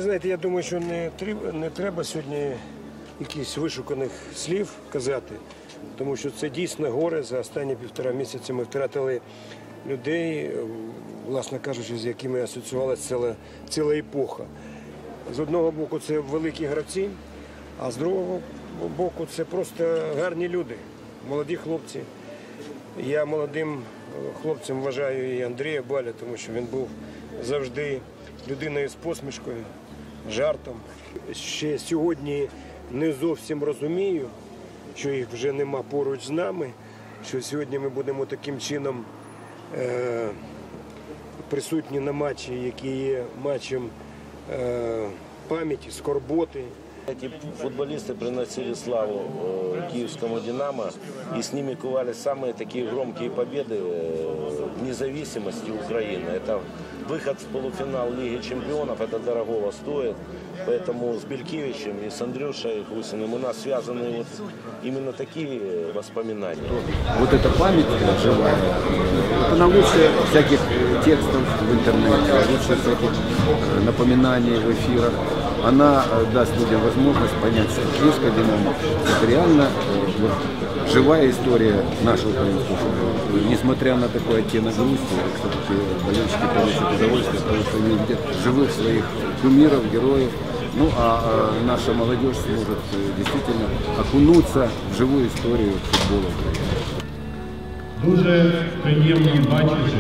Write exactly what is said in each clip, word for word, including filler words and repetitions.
знаєте, я думаю, що не треба, не треба сьогодні якихось вишуканих слів казати, тому що це дійсно горе. За останні півтора місяці ми втратили людей, власне кажучи, з якими асоціювалася ціла, ціла епоха. З одного боку це великі гравці, а з другого боку це просто гарні люди, молоді хлопці. Я молодим хлопцем вважаю і Андрія Баля, тому що він був завжди людиною з посмішкою, жартом. Ще сьогодні не зовсім розумію, що їх вже нема поруч з нами, що сьогодні ми будемо таким чином е, присутні на матчі, який є матчем е, пам'яті, скорботи. Эти футболисты приносили славу э, киевскому «Динамо», и с ними ковали самые такие громкие победы э, в независимости Украины. Это выход в полуфинал Лиги чемпионов, это дорогого стоит. Поэтому с Белькевичем и с Андрюшей Гусиным у нас связаны вот именно такие воспоминания. Вот эта память живая, она лучше всяких текстов в интернете, лучше всяких напоминаний в эфирах. Она даст людям возможность понять, что киевская «Динамо» – это реально вот, живая история нашего украинского футбола. Несмотря на такой оттенок грусти, все-таки болельщики получат удовольствие, потому что они видят живых своих кумиров, героев. Ну а наша молодежь сможет действительно окунуться в живую историю футбола України. Дуже приємно бачити,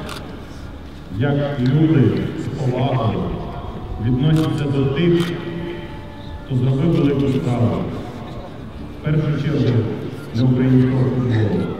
як люди з повагою відносяться до тих, хто зробив велику справу. В першу чергу для українського футболу.